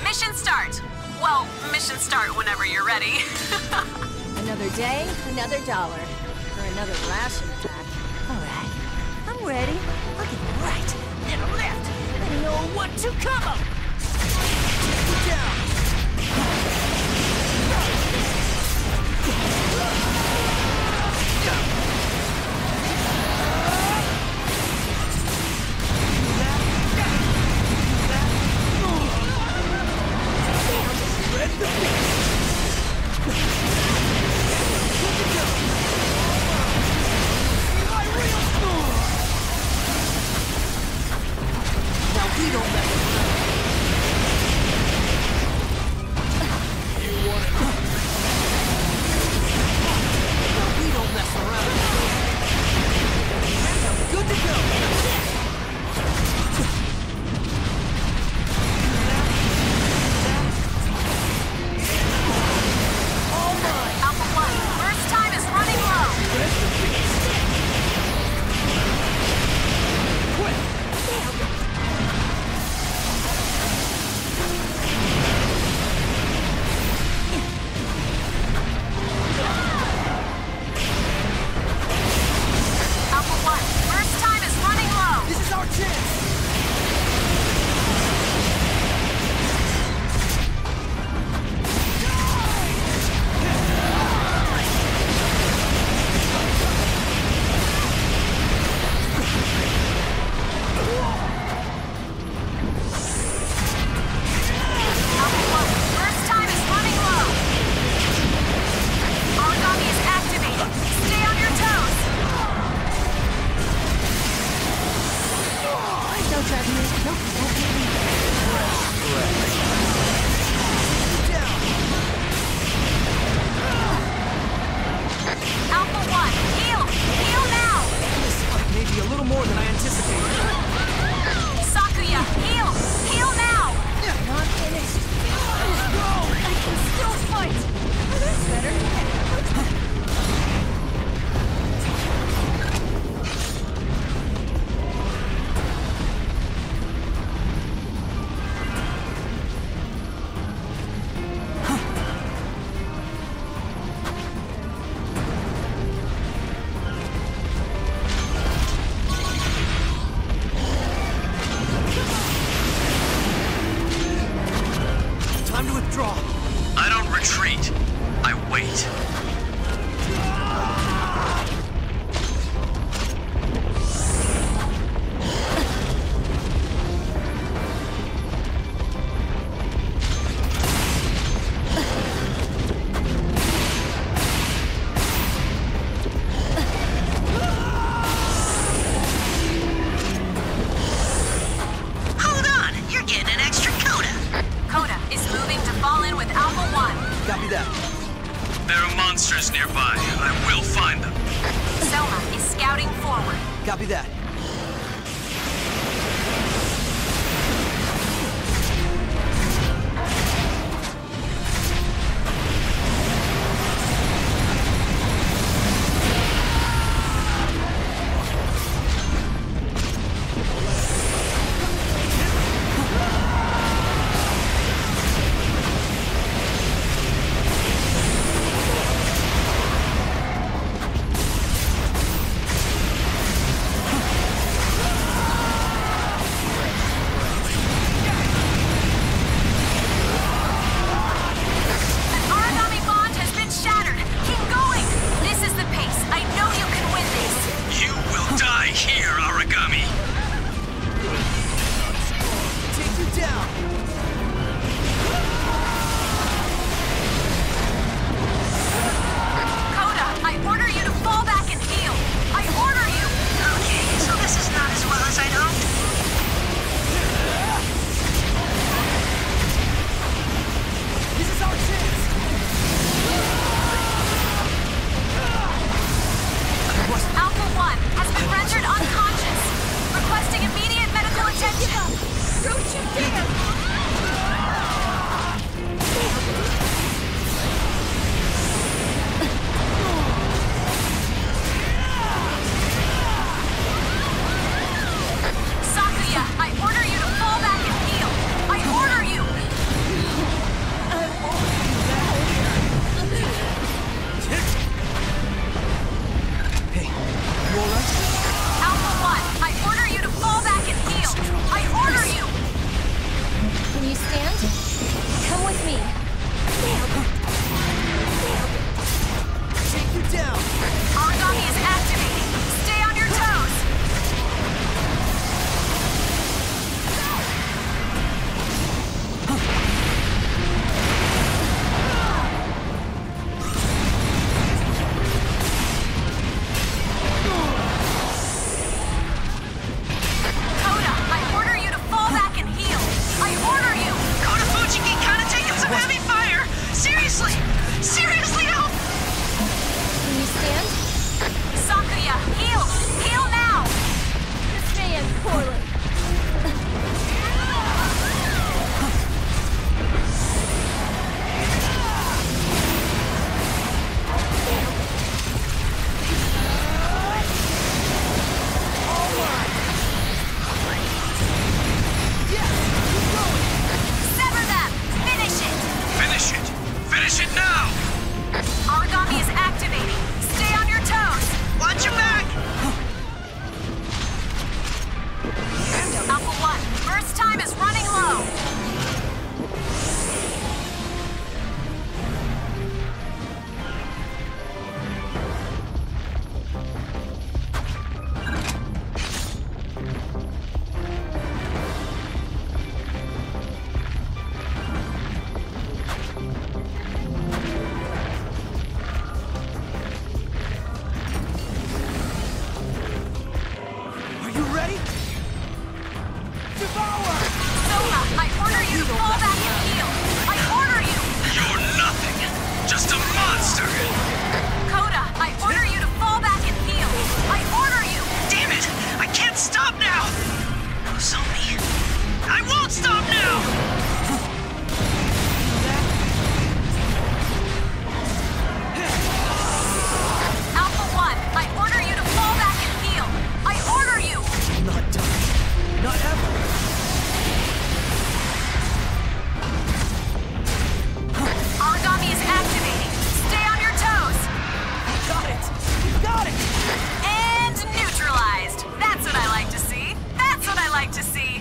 mission start. Well, mission start whenever you're ready. Another day, another dollar. For another ration pack. Alright. I'm ready. Looking right and left. I know what to come. Down. Nearby. I will find them. Soma is scouting forward. Copy that. Burst time is running low. Are you ready? Devour! Soma, I order you to fall back and heal. I order you. You're nothing! Just a monster! Coda, I order you to fall back and heal. I order you. Damn it! I can't stop now! Nozomi! I won't stop now! Alpha 1, I order you to fall back and heal. I order you. Not done. Not ever. Origami is activating. Stay on your toes. Got it! Got it! And neutralized. That's what I like to see. That's what I like to see.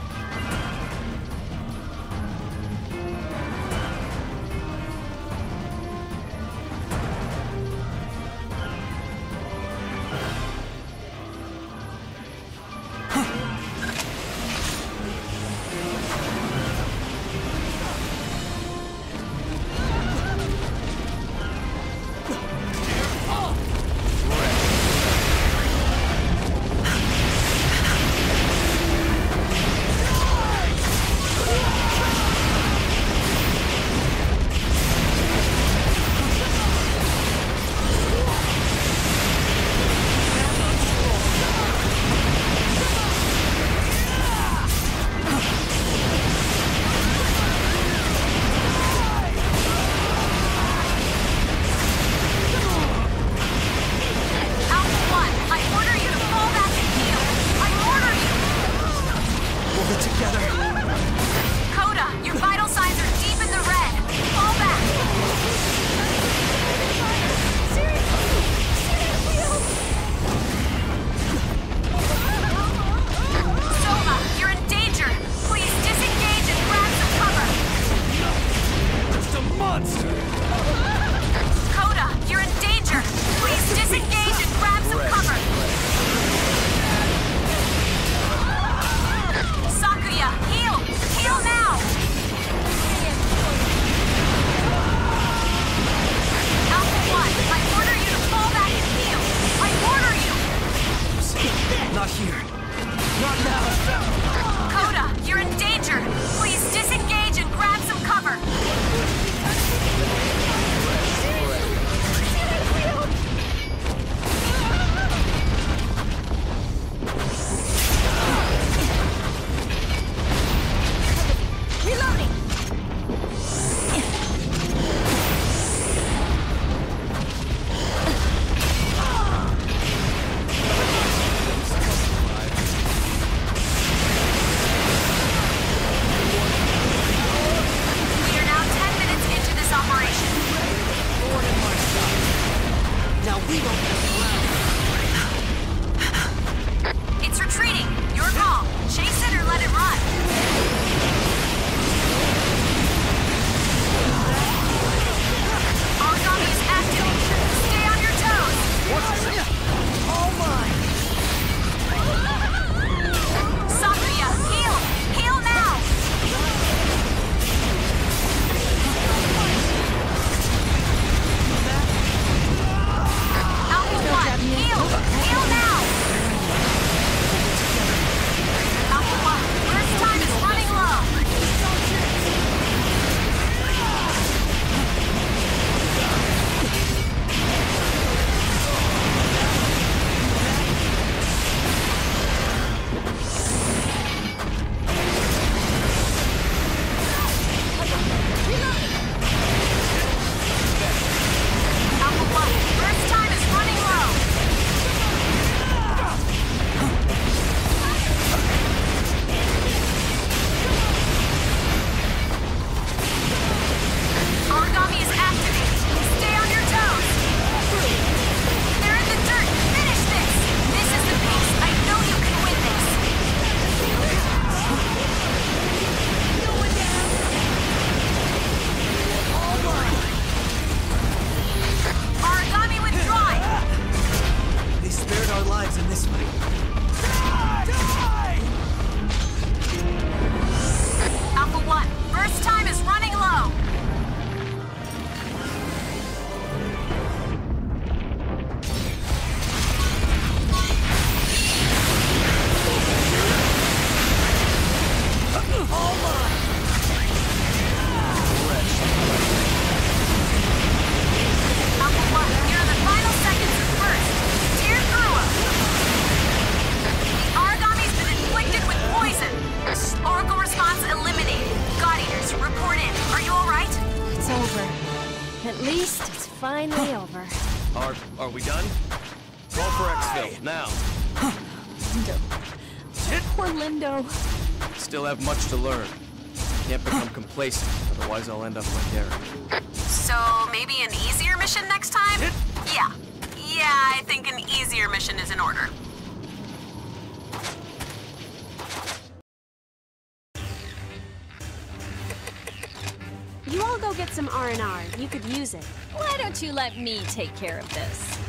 Alpha 1, I order you to fall back and heal. I order you. Hold it together. Coda, your vital signs are deep in the red. Fall back. Soma, you're in danger. Please disengage and grab some cover. Just a monster! Coda, you're in danger. Please disengage and grab some cover. Sakuya, heal! Heal now! Alpha 1, I order you to fall back and heal. I order you! Not here. Not now. Coda, you're in danger. Please disengage and grab some cover. Reloading! We are now 10 minutes into this operation. wins in this fight. Alpha 1, burst time is running low. All mine! Alpha 1, you're in the final seconds of burst. Tear through 'em. The Aragami's been inflicted with poison. Oracle response eliminated. God Eaters, report in. Are you alright? It's over. At least it's finally over. Are we done? Call for exfil, now. Lindo. Poor Lindo. Still have much to learn. Can't become complacent, otherwise I'll end up like Derek. So, maybe an easier mission next time? Yeah. Yeah, I think an easier mission is in order. You all go get some R&R. You could use it. Why don't you let me take care of this?